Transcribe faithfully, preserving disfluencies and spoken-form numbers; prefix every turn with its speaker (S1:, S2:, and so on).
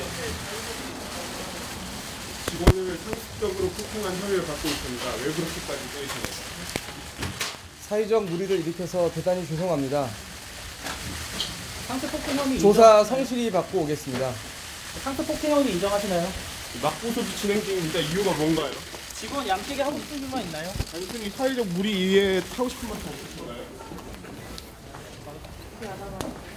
S1: 직원을 상습적으로 폭행한 혐의를 받고 있습니다. 왜 그렇게까지 때리시나요?
S2: 사회적 무리를 일으켜서 대단히 죄송합니다.
S3: 상습 폭행 혐의
S2: 조사
S3: 인정...
S2: 성실히 받고 오겠습니다.
S3: 상습 폭행 혐의 인정하시나요?
S1: 맞고서도 진행 중입니다. 이유가 뭔가요?
S3: 직원 양식에 하고 싶은 일만 있나요?
S1: 단순히 사회적 무리 이외에 하고 싶은 말씀 없으신가요?